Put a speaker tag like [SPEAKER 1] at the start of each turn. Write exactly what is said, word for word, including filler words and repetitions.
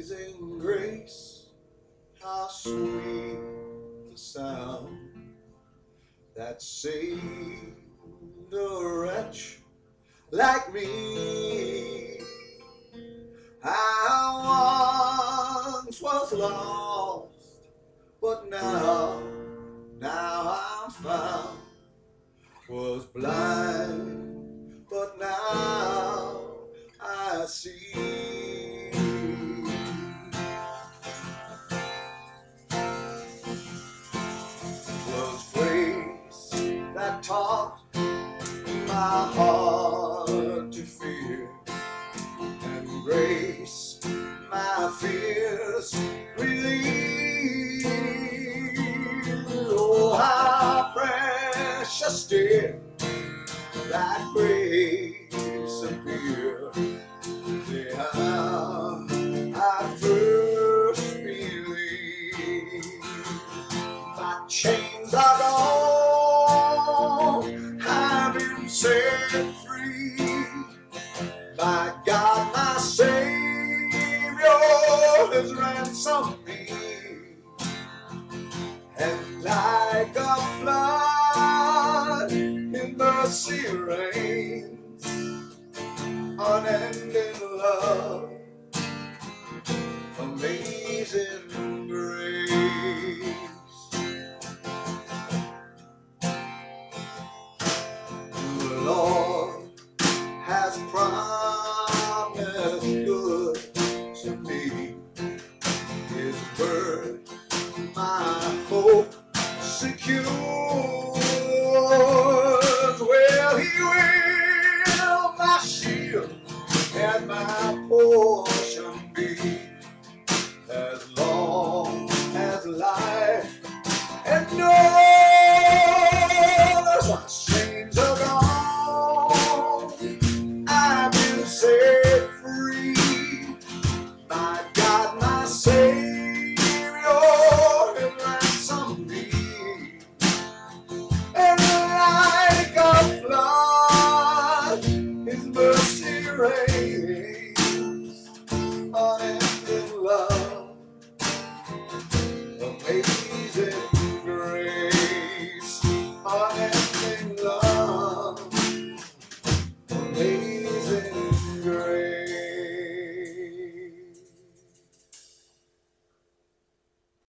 [SPEAKER 1] Amazing grace, how sweet the sound that saved a wretch like me. I once was lost, but now, now I'm found. Was blind, but now I see. Was grace that taught my heart to fear, and grace my fears relieved. Oh, how precious did that grace appear the hour I first believed. My chains are gone, I've been set free. My God, my Savior has ransomed me, and like a flood in mercy reigns, unending love, amazing